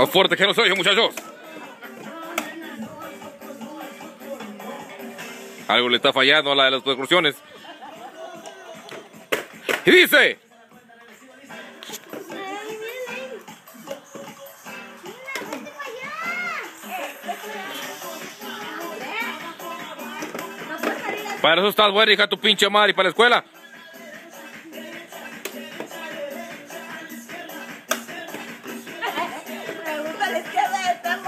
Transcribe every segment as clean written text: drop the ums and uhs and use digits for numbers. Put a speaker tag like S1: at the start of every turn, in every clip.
S1: Más fuerte que los oye, muchachos. Algo le está fallando a la de las percusiones. Y dice... Para eso estás buena, hija, tu pinche madre, y para la escuela.
S2: Pregúntale qué de estamos.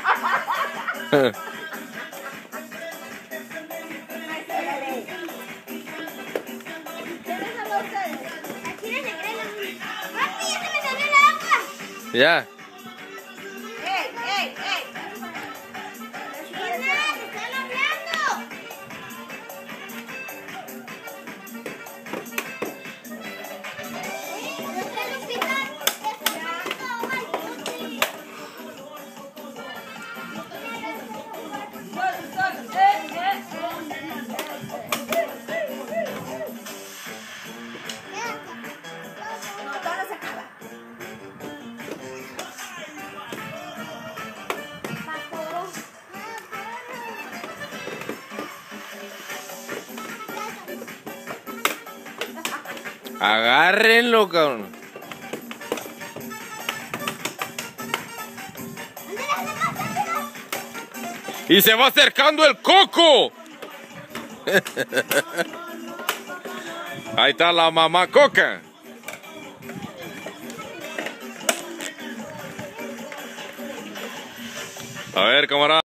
S1: Ya.
S2: ¡Ey, ey, ey! ¡Están hablando!
S1: Agárrenlo, cabrón. Y se va acercando el coco. Ahí está la mamá coca. A ver, camarada.